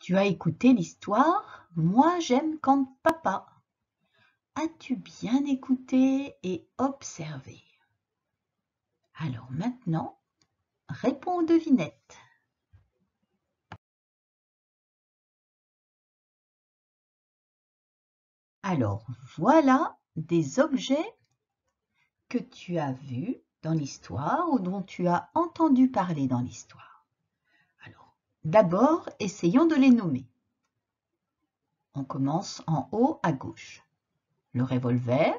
Tu as écouté l'histoire Moi j'aime quand papa. As-tu bien écouté et observé? Alors maintenant, réponds aux devinettes. Alors voilà des objets que tu as vus dans l'histoire ou dont tu as entendu parler dans l'histoire. Alors, d'abord, essayons de les nommer. On commence en haut à gauche. Le revolver,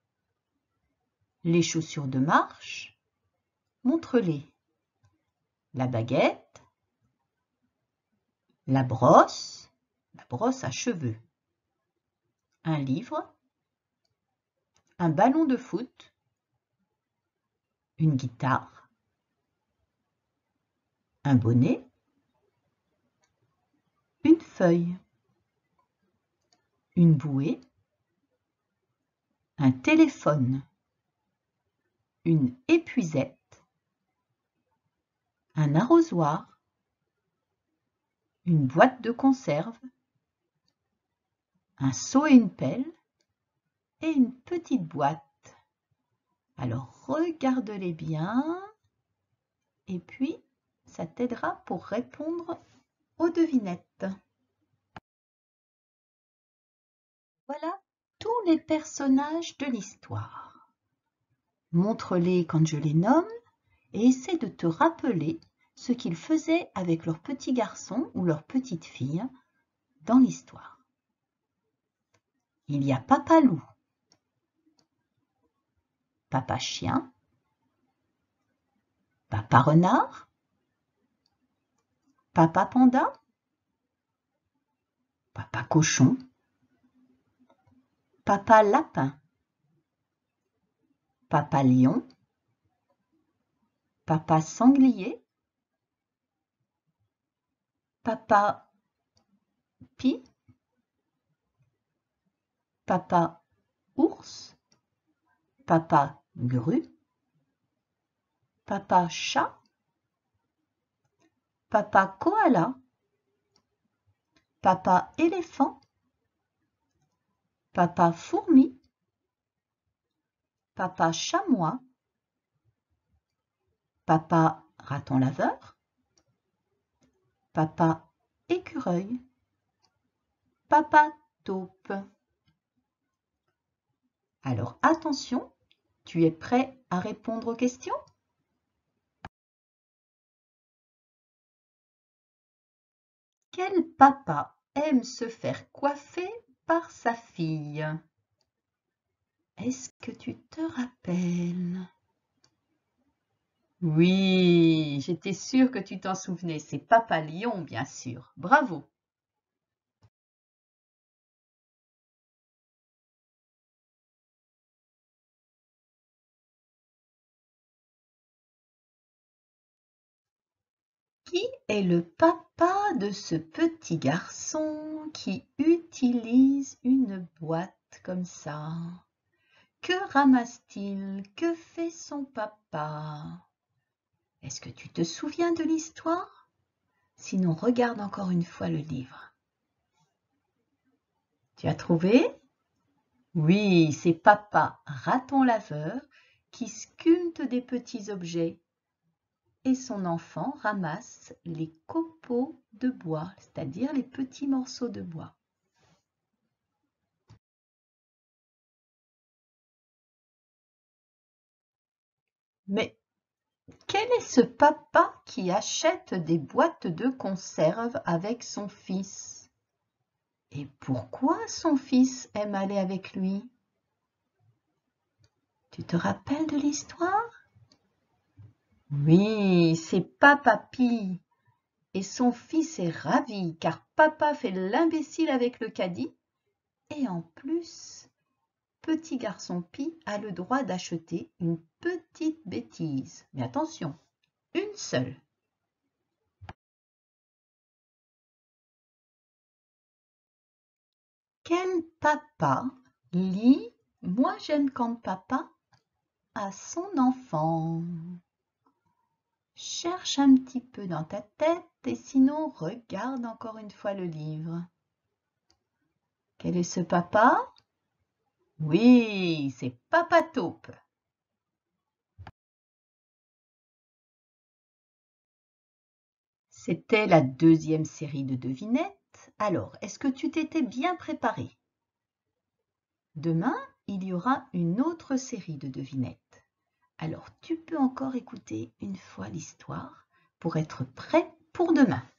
les chaussures de marche, montre-les. La baguette, la brosse à cheveux, un livre, un ballon de foot, une guitare, un bonnet, une feuille, une bouée, un téléphone, une épuisette, un arrosoir, une boîte de conserve, un seau et une pelle et une petite boîte. Alors regarde-les bien et puis ça t'aidera pour répondre aux devinettes. Voilà tous les personnages de l'histoire. Montre-les quand je les nomme et essaie de te rappeler ce qu'ils faisaient avec leur petit garçon ou leur petite fille dans l'histoire. Il y a Papa Loup, Papa Chien, Papa Renard, Papa Panda, Papa Cochon, Papa Lapin, Papa Lion, Papa Sanglier, Papa Pie, Papa Ours, Papa Grue, Papa Chat, Papa Koala, Papa Éléphant, Papa Fourmi, Papa Chamois, Papa Raton Laveur, Papa Écureuil, Papa Taupe. Alors attention, tu es prêt à répondre aux questions? Quel papa aime se faire coiffer par sa fille? Est-ce que tu te rappelles? Oui, j'étais sûre que tu t'en souvenais. C'est Papa Lion, bien sûr. Bravo! Qui est le papa de ce petit garçon qui utilise une boîte comme ça? Que ramasse-t-il? Que fait son papa? Est-ce que tu te souviens de l'histoire? Sinon, regarde encore une fois le livre. Tu as trouvé? Oui, c'est Papa Raton Laveur qui sculpte des petits objets et son enfant ramasse les copeaux de bois, c'est-à-dire les petits morceaux de bois. Mais quel est ce papa qui achète des boîtes de conserve avec son fils? Et pourquoi son fils aime aller avec lui? Tu te rappelles de l'histoire? Oui, c'est Papa Pie. Et son fils est ravi car papa fait l'imbécile avec le caddie. Et en plus, petit garçon Pie a le droit d'acheter une petite bêtise. Mais attention, une seule. Quel papa lit Moi j'aime quand papa à son enfant? Cherche un petit peu dans ta tête et sinon regarde encore une fois le livre. Quel est ce papa? Oui, c'est Papa Taupe. C'était la deuxième série de devinettes. Alors, est-ce que tu t'étais bien préparé? Demain, il y aura une autre série de devinettes. Alors, tu peux encore écouter une fois l'histoire pour être prêt pour demain.